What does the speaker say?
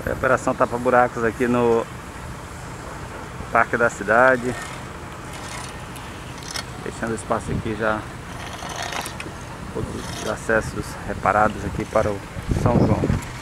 Operação tapa-buracos aqui no Parque da Cidade. Deixando o espaço aqui já, todos os acessos reparados aqui para o São João.